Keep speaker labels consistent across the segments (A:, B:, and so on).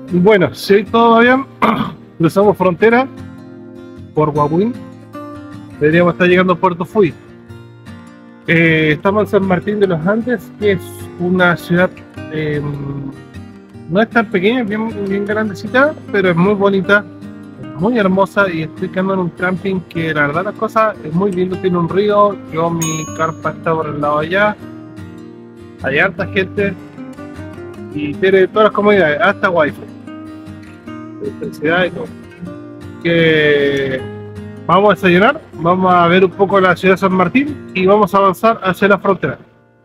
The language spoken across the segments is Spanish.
A: Bueno, si todo va bien, cruzamos frontera por Huahuín. Deberíamos estar llegando a Puerto Fui. Estamos en San Martín de los Andes, que es una ciudad no es tan pequeña, es bien grandecita, pero es muy bonita, muy hermosa, y estoy quedando en un camping que la verdad las cosas es muy lindo, tiene un río, yo mi carpa está por el lado de allá, hay harta gente y tiene todas las comodidades, hasta wifi, electricidad y todo. Que vamos a desayunar, vamos a ver un poco la ciudad de San Martín y vamos a avanzar hacia la frontera.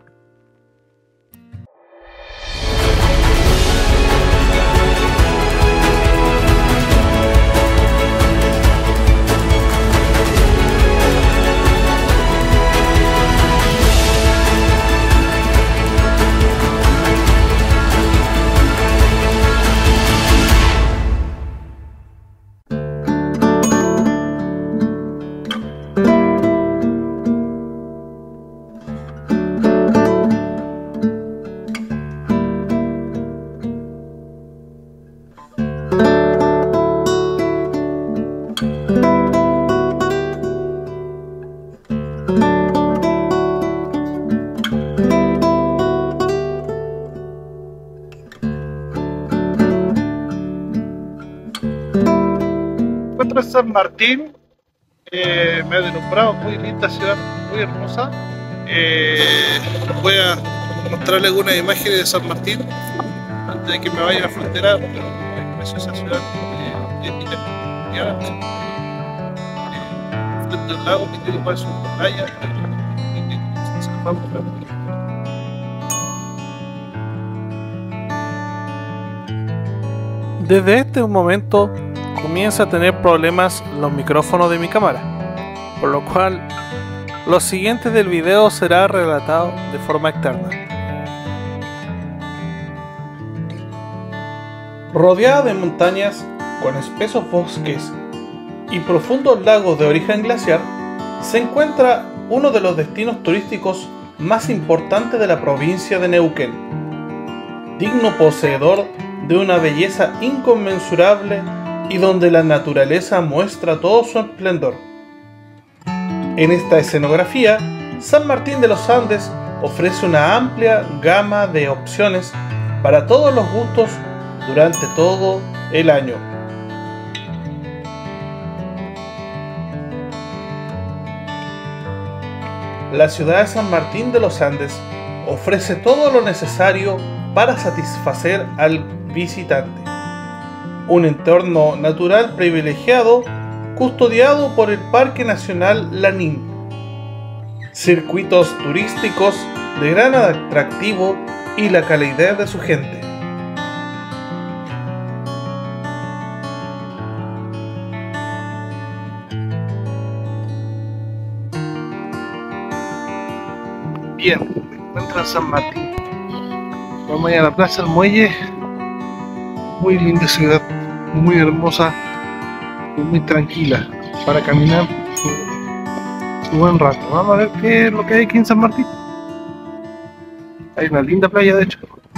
A: Encuentro en San Martín, me ha deslumbrado, muy linda ciudad, muy hermosa. Voy a mostrarle algunas imágenes de San Martín antes de que me vaya a la frontera, pero es preciosa ciudad, frente a un lago que tiene igual su playa.
B: Desde este momento comienza a tener problemas los micrófonos de mi cámara, por lo cual lo siguiente del video será relatado de forma externa. Rodeada de montañas con espesos bosques y profundos lagos de origen glaciar, se encuentra uno de los destinos turísticos más importantes de la provincia de Neuquén, digno poseedor de una belleza inconmensurable y donde la naturaleza muestra todo su esplendor. En esta escenografía, San Martín de los Andes ofrece una amplia gama de opciones para todos los gustos durante todo el año. La ciudad de San Martín de los Andes ofrece todo lo necesario para satisfacer al visitante. Un entorno natural privilegiado, custodiado por el Parque Nacional Lanín. Circuitos turísticos de gran atractivo y la calidad de su gente.
A: Bien, me encuentro en San Martín. Vamos a ir a la Plaza del Muelle. Muy linda ciudad, muy hermosa y muy tranquila para caminar un buen rato. Vamos a ver qué es lo que hay aquí en San Martín. Hay una linda playa, de hecho.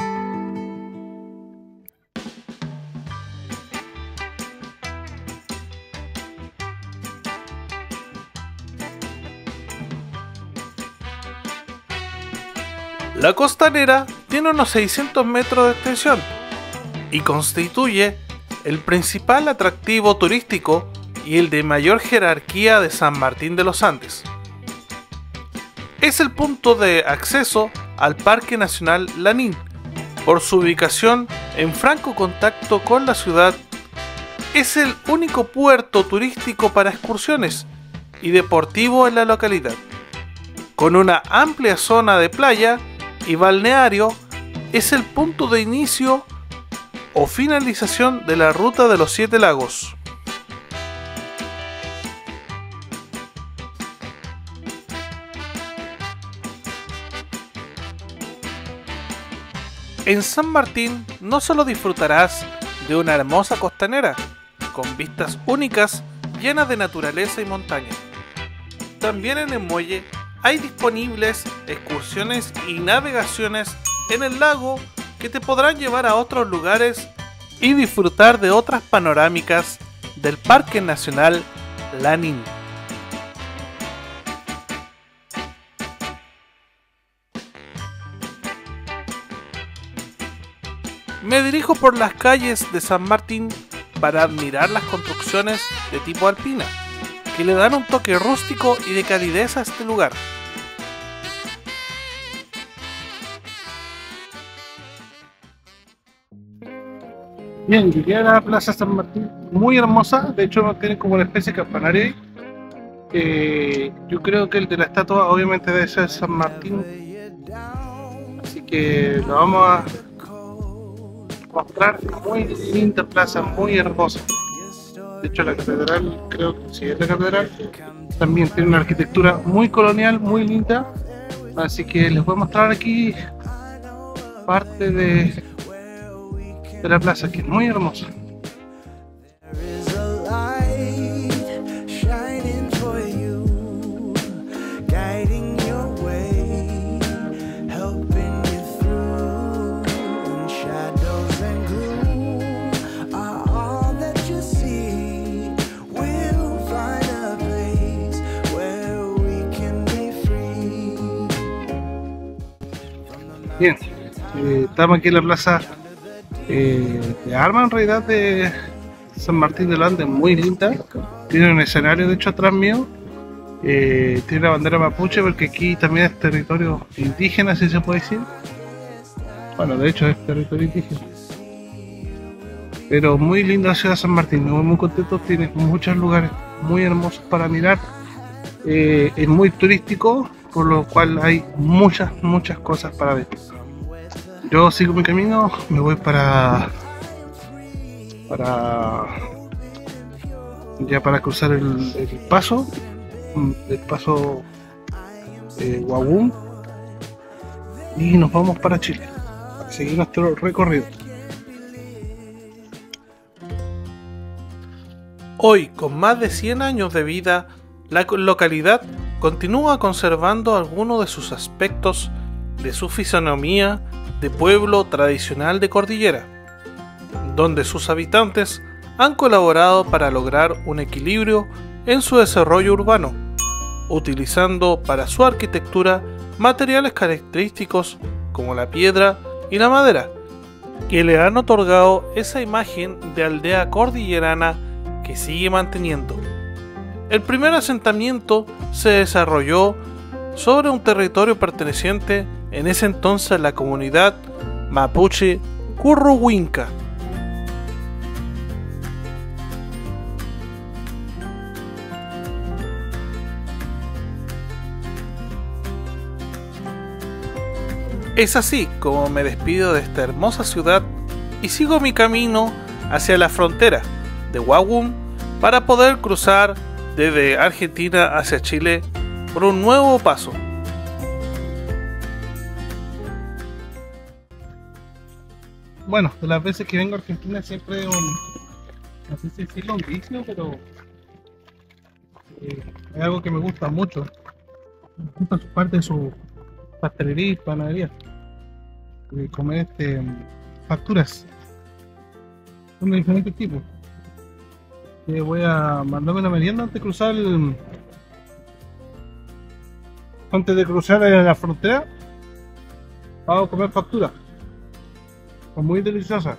B: La costanera tiene unos 600 metros de extensión y constituye el principal atractivo turístico y el de mayor jerarquía de San Martín de los Andes. Es el punto de acceso al Parque Nacional Lanín, por su ubicación en franco contacto con la ciudad. Es el único puerto turístico para excursiones y deportivo en la localidad, con una amplia zona de playa y balneario. Es el punto de inicio o finalización de la ruta de los 7 lagos. En San Martín no solo disfrutarás de una hermosa costanera, con vistas únicas llenas de naturaleza y montaña. También en el muelle hay disponibles excursiones y navegaciones en el lago que te podrán llevar a otros lugares y disfrutar de otras panorámicas del Parque Nacional Lanín. Me dirijo por las calles de San Martín para admirar las construcciones de tipo alpina, que le dan un toque rústico y de calidez a este lugar.
A: Bien, llegué a la Plaza San Martín, muy hermosa, de hecho tiene como una especie de campanario ahí. Yo creo que el de la estatua obviamente debe ser San Martín, así que lo vamos a mostrar. Muy linda plaza, muy hermosa. De hecho la catedral, creo que sí es la catedral, también tiene una arquitectura muy colonial, muy linda, así que les voy a mostrar aquí parte de la plaza, que es muy hermosa. Bien, estamos aquí en la plaza de armas, en realidad, de San Martín de los Andes, muy linda. Tiene un escenario, de hecho, atrás mío. Tiene la bandera mapuche, porque aquí también es territorio indígena, si se puede decir. Bueno, de hecho es territorio indígena. Pero muy linda la ciudad de San Martín, me voy muy contento, tiene muchos lugares muy hermosos para mirar. Es muy turístico, por lo cual hay muchas cosas para ver. Yo sigo mi camino, me voy para cruzar el paso Guagún, y nos vamos para Chile para seguir nuestro recorrido.
B: Hoy, con más de 100 años de vida, la localidad continúa conservando algunos de sus aspectos de su fisonomía de pueblo tradicional de cordillera, donde sus habitantes han colaborado para lograr un equilibrio en su desarrollo urbano, utilizando para su arquitectura materiales característicos como la piedra y la madera, que le han otorgado esa imagen de aldea cordillerana que sigue manteniendo. El primer asentamiento se desarrolló sobre un territorio perteneciente en ese entonces a la comunidad mapuche Curruhuinca. Es así como me despido de esta hermosa ciudad y sigo mi camino hacia la frontera de Guagún para poder cruzar desde Argentina hacia Chile por un nuevo paso.
A: Bueno, de las veces que vengo a Argentina siempre es no sé si decirlo un vicio, pero es algo que me gusta mucho. Me gusta su parte de su pastelería y panadería. Comer facturas. Son de diferentes tipos. Voy a mandarme una merienda antes de cruzar la frontera. Vamos a comer facturas. Son muy deliciosas.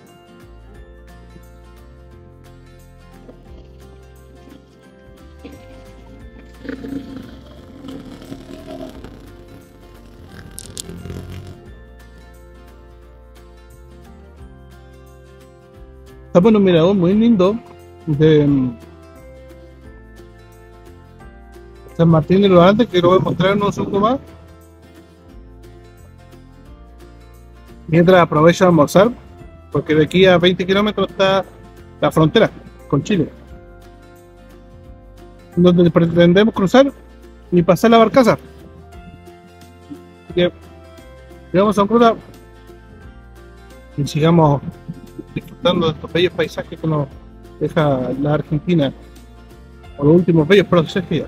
A: Estamos en un mirador muy lindo de San Martín de los Andes, que lo voy a mostrar en un segundo más. Mientras aprovecho a almorzar, porque de aquí a 20 kilómetros está la frontera con Chile, donde pretendemos cruzar y pasar la barcaza. Así que llegamos a un cruce y sigamos disfrutando de estos bellos paisajes que nos deja la Argentina, o los últimos bellos paisajes.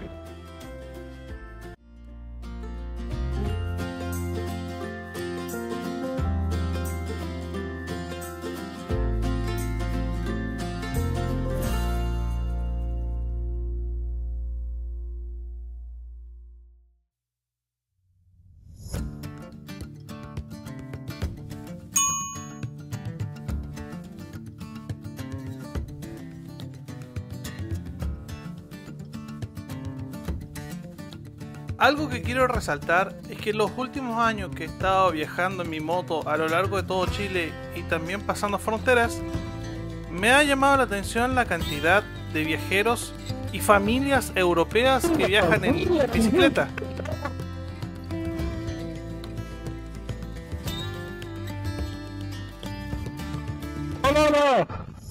B: Algo que quiero resaltar es que en los últimos años que he estado viajando en mi moto a lo largo de todo Chile y también pasando fronteras, me ha llamado la atención la cantidad de viajeros y familias europeas que viajan en bicicleta.
A: ¡Hola!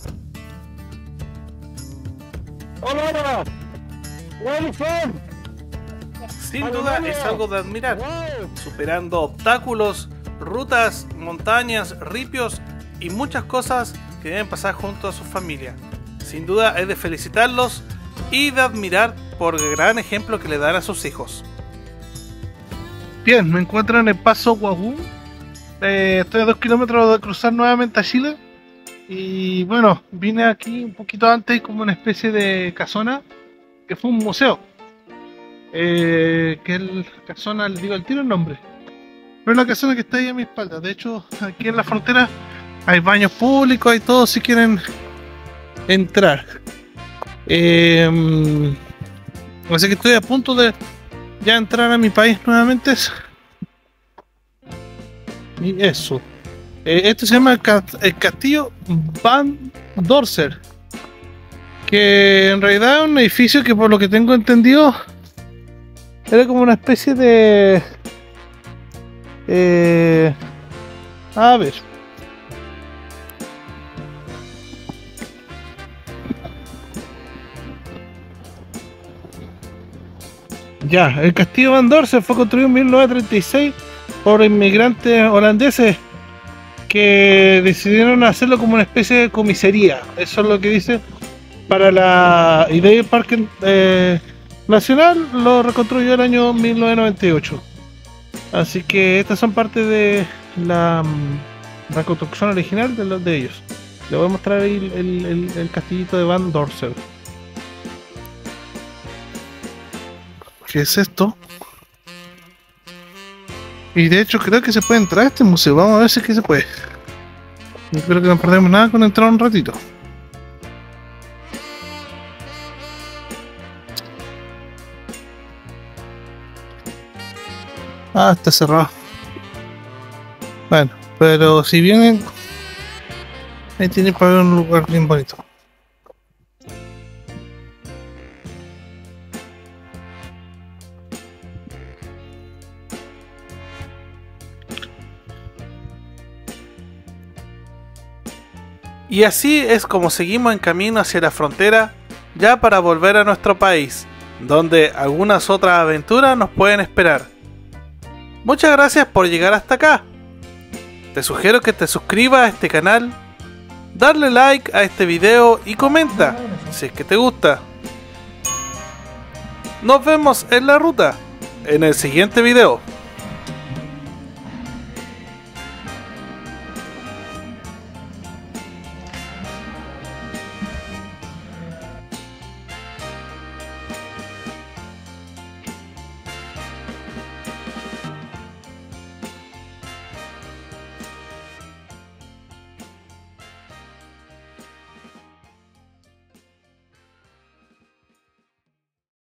A: ¡Hola! ¡Where from?
B: Sin duda es algo de admirar, superando obstáculos, rutas, montañas, ripios y muchas cosas que deben pasar junto a su familia. Sin duda es de felicitarlos y de admirar por el gran ejemplo que le dan a sus hijos.
A: Bien, me encuentro en el Paso Guagú. Estoy a 2 kilómetros de cruzar nuevamente a Chile. Y bueno, vine aquí un poquito antes como una especie de casona, que fue un museo. Que es la casona, les digo al tiro el nombre. Pero es la casona que está ahí a mi espalda. De hecho, aquí en la frontera hay baños públicos, hay todo si quieren entrar. Así que estoy a punto de ya entrar a mi país nuevamente. Y eso. Esto se llama el Castillo Van Dorser, que en realidad es un edificio que, por lo que tengo entendido, era como una especie de... a ver. Ya, el Castillo Van Dorser fue construido en 1936 por inmigrantes holandeses que decidieron hacerlo como una especie de comisaría. Eso es lo que dice. Para la idea del Parque Nacional lo reconstruyó el año 1998. Así que estas son parte de la reconstrucción original de los de ellos. Les voy a mostrar ahí el castillito de Van Dorser. ¿Qué es esto? Y de hecho creo que se puede entrar a este museo. Vamos a ver si es que se puede. No creo que no perdemos nada con entrar un ratito. Ah, está cerrado. Bueno, pero si vienen, ahí tienen para ver un lugar bien bonito.
B: Y así es como seguimos en camino hacia la frontera, ya para volver a nuestro país, donde algunas otras aventuras nos pueden esperar. Muchas gracias por llegar hasta acá. Te sugiero que te suscribas a este canal, darle like a este video y comenta si es que te gusta. Nos vemos en la ruta en el siguiente video.